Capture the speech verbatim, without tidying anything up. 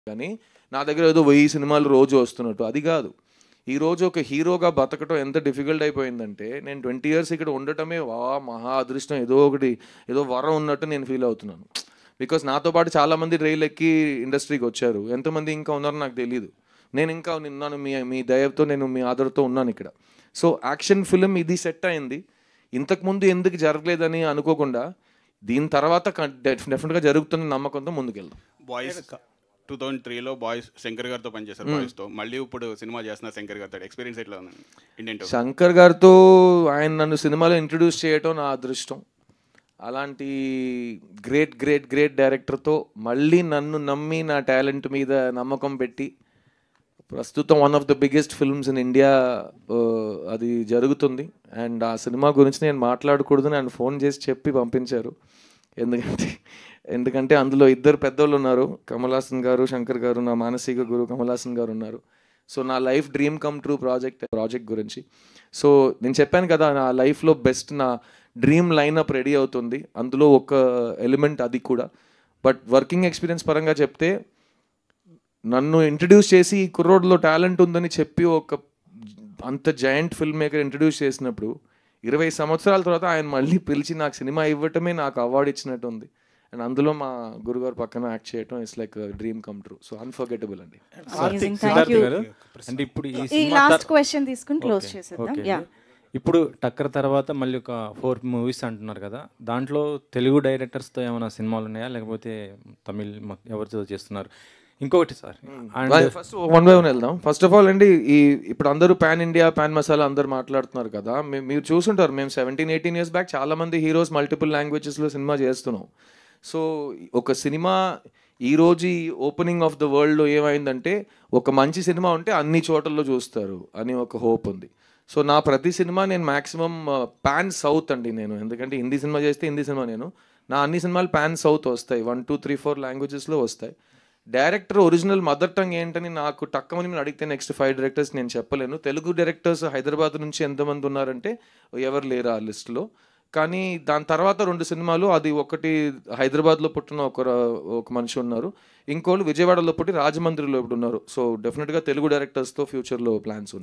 కానీ నా దగ్గర ఏదో వెయ్యి సినిమాలు రోజు వస్తున్నట్టు అది కాదు. ఈరోజు ఒక హీరోగా బతకటం ఎంత డిఫికల్ట్ అయిపోయిందంటే నేను ట్వంటీ ఇయర్స్ ఇక్కడ ఉండటమే వా మహా అదృష్టం, ఏదో ఒకటి ఏదో వరం ఉన్నట్టు నేను ఫీల్ అవుతున్నాను. బికాస్ నాతో పాటు చాలామంది రైలు ఎక్కి ఇండస్ట్రీకి వచ్చారు, ఎంతమంది ఇంకా ఉన్నారో నాకు తెలియదు. నేను ఇంకా ఉన్నాను, మీ మీ దయతో నేను మీ ఆదరతో ఉన్నాను ఇక్కడ. సో యాక్షన్ ఫిలిం ఇది సెట్ అయింది, ఇంతకుముందు ఎందుకు జరగలేదని అనుకోకుండా దీని తర్వాత డెఫినెట్గా జరుగుతున్న నమ్మకంతో ముందుకెళ్దాం. బాయ్స్ టూ థౌసండ్ త్రీలో బాయ్స్ శంకర్ గారితో పనిచేశారు, బాయ్స్తో మళ్ళీ ఇప్పుడు సినిమా చేస్తున్నారు శంకర్ గారితో. ఎక్స్పీరియన్స్ ఎట్లా ఉందండి ఇండియన్? శంకర్ గారితో ఆయన నన్ను సినిమాలో ఇంట్రడ్యూస్ చేయటం నా అదృష్టం. అలాంటి గ్రేట్ గ్రేట్ గ్రేట్ డైరెక్టర్తో మళ్ళీ నన్ను నమ్మి నా టాలెంట్ మీద నమ్మకం పెట్టి ప్రస్తుతం one of the biggest films in India అది జరుగుతుంది. అండ్ ఆ సినిమా గురించి నేను మాట్లాడకూడదని ఆయన ఫోన్ చేసి చెప్పి పంపించారు. ఎందుకంటే ఎందుకంటే అందులో ఇద్దరు పెద్దోళ్ళు ఉన్నారు, కమల్ హాసన్ గారు, శంకర్ గారు, నా మానసిక గురు కమల్ హాసన్ గారు ఉన్నారు. సో నా life dream come true project project గురించి. సో నేను చెప్పాను కదా, నా లైఫ్లో బెస్ట్ నా డ్రీమ్ లైనప్ రెడీ అవుతుంది, అందులో ఒక ఎలిమెంట్ అది కూడా. బట్ వర్కింగ్ ఎక్స్పీరియన్స్ పరంగా చెప్తే నన్ను ఇంట్రడ్యూస్ చేసి ఈ కుర్రోడ్లో టాలెంట్ ఉందని చెప్పి ఒక అంత జాయింట్ ఫిల్మ్ మేకర్ ఇంట్రడ్యూస్ చేసినప్పుడు ఇరవై సంవత్సరాల తర్వాత ఆయన మళ్ళీ పిలిచి నాకు సినిమా ఇవ్వటమే నాకు అవార్డు ఇచ్చినట్టు ఉంది. అండ్ అందులో మా గురుగారు పక్కన యాక్ట్ చేయటం it's like dream come true. So unforgettable అండి. అంటే ఇప్పుడు ఈ లాస్ట్ క్వశ్చన్ తీసుకుని క్లోజ్ చేసేద్దాం. యా, ఇప్పుడు టక్కర్ తర్వాత మళ్ళీ ఒక ఫోర్ మూవీస్ అంటున్నారు కదా, దాంట్లో తెలుగు డైరెక్టర్స్తో ఏమైనా సినిమాలు ఉన్నాయా, లేకపోతే తమిళ్ ఎవరితో చేస్తున్నారు? ఇంకొకటి sir, first one by one వెళ్దాం. ఫస్ట్ ఆఫ్ ఆల్ అండి, ఈ ఇప్పుడు అందరూ పాన్ ఇండియా పాన్ మసాలా అందరూ మాట్లాడుతున్నారు కదా, మీరు చూసుంటారు మేము సెవెంటీన్ ఎయిటీన్ ఇయర్స్ బ్యాక్ చాలా మంది హీరోస్ మల్టిపుల్ లాంగ్వేజెస్లో సినిమా చేస్తున్నాం. సో ఒక సినిమా ఈరోజు ఈ ఓపెనింగ్ ఆఫ్ ద వరల్డ్లో ఏమైందంటే ఒక మంచి సినిమా ఉంటే అన్ని చోట్లలో చూస్తారు అని ఒక హోప్ ఉంది. సో నా ప్రతి సినిమా నేను మ్యాక్సిమం పాన్ సౌత్ అండి నేను, ఎందుకంటే హిందీ సినిమా చేస్తే హిందీ సినిమా నేను, నా అన్ని సినిమాలు పాన్ సౌత్ వస్తాయి, వన్ టూ త్రీ ఫోర్ లాంగ్వేజెస్లో వస్తాయి. డైరెక్టర్ ఒరిజినల్ మదర్ టంగ్ ఏంటని నాకు టక్కమని నేను అడిగితే నెక్స్ట్ ఫైవ్ డైరెక్టర్స్ నేను చెప్పలేను. తెలుగు డైరెక్టర్స్ హైదరాబాద్ నుంచి ఎంతమంది ఉన్నారంటే ఎవరు లేరు ఆ లిస్టులో. కానీ దాని తర్వాత రెండు సినిమాలు, అది ఒకటి హైదరాబాద్లో పుట్టిన ఒక ఒక మనిషి ఉన్నారు, ఇంకోళ్ళు విజయవాడలో పుట్టి రాజమండ్రిలో ఇప్పుడు ఉన్నారు. సో డెఫినెట్గా తెలుగు డైరెక్టర్స్తో ఫ్యూచర్లో ప్లాన్స్ ఉన్నాయి.